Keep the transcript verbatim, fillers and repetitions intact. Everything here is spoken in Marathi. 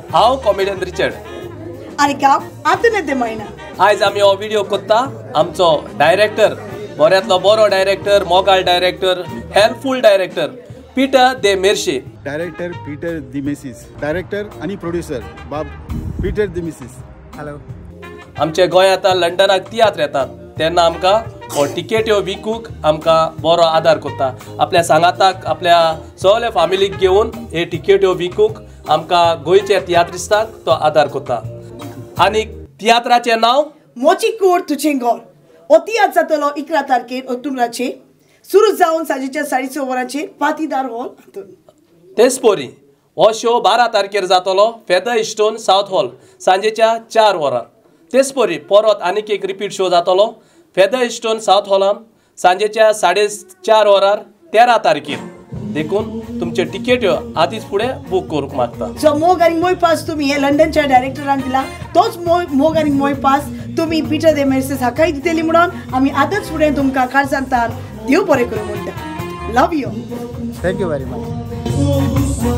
हांव कॉमेडियन रिचर्ड आनी काम आतां येते महिना आयज आमी हो व्हिडिओ कोत्ता आमचो डायरेक्टर बऱ्यांतलो बरो डायरेक्टर मोगाळ डायरेक्टर हेल्पफुल डायरेक्टर पीटर दे मेर्शे डायरेक्टर पीटर दिमेसीस डायरेक्टर आणि प्रोड्युसर बाब पीटर दिमेसीस हॅलो आमचे गोंयांत लंडनाक तियात्र येतात तेन्ना आमकां हो टिकेट्यो विकूंक आमकां बरो आदार करता आपल्या सांगाताक आपल्या सगळ्या फॅमिलीक घेवन हे टिकेट्यो विकूंक आमकां गोंयच्या तियात्रिस्तांक तो आदार करता आनी तियात्राचें नांव मोची कोर्ट तुझें घर हो तियात्र जातलो इकरा तारखेर ऑक्टोबराचेर सुरू जावन सांजेच्या साडे स वरांचेर पातीदार हॉल हातून तेच पोरी हो शो बारा तारखेर जातलो फेदर इस्टोन सावथ हॉल सांजेच्या चार वरां तेच पोरी परत आनीक एक रिपीट शो जातलो फेदर इस्टोन सावथ हॉलान सांजेच्या साडे चार वरार तेरा तारखेर देखून तुमचे टिकेट्यो आदींच फुडें बूक करूंक मागता जो मोग आनी मोय पास तुम्ही हे लंडनच्या डायरेक्टरान दिला तोच मोय मोग आनी मोय पास तुम्ही पीटर दे मेर्सेस हाकाय दितेली म्हणून आमी आतांच फुडें तुमकां काळ सांगतात देव बरें करूं म्हणटा love you thank you very much